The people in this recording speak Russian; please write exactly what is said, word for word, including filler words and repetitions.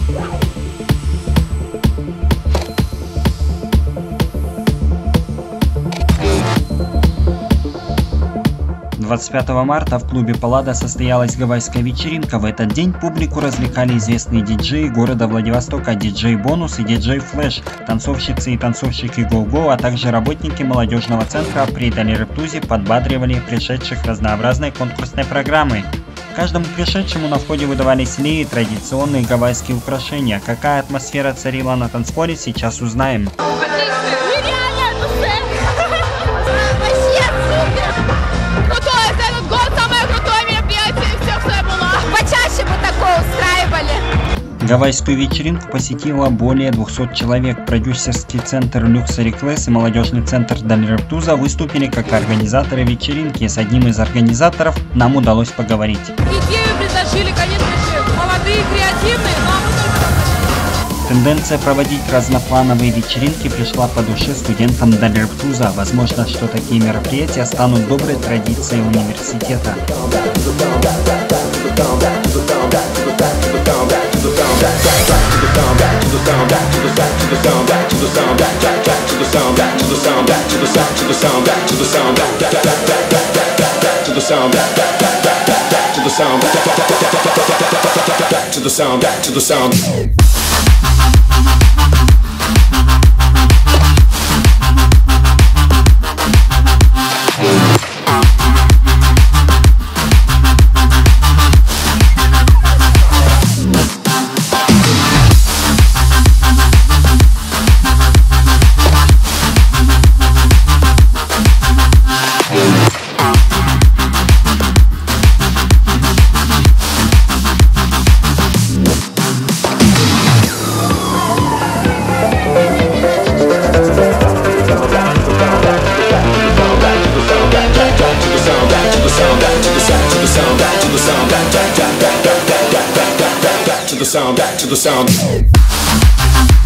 двадцать пятого марта в клубе Паллада состоялась гавайская вечеринка. В этот день публику развлекали известные диджеи города Владивостока, диджей Бонус и диджей Флэш, танцовщицы и танцовщики Go-Go, а также работники молодежного центра придали рэп-тузе, подбадривали пришедших разнообразной конкурсной программой. Каждому пришедшему на входе выдавались леи, традиционные гавайские украшения. Какая атмосфера царила на танцполе, сейчас узнаем. Гавайскую вечеринку посетило более двухсот человек. Продюсерский центр Luxury Class и молодежный центр Дали Рэп-туза выступили как организаторы вечеринки. С одним из организаторов нам удалось поговорить. Идею предложили, конечно же, молодые, креативные, но мы только... Тенденция проводить разноплановые вечеринки пришла по душе студентам Дали Рэп-туза. Возможно, что такие мероприятия станут доброй традицией университета. Back to the sound, back to the sound.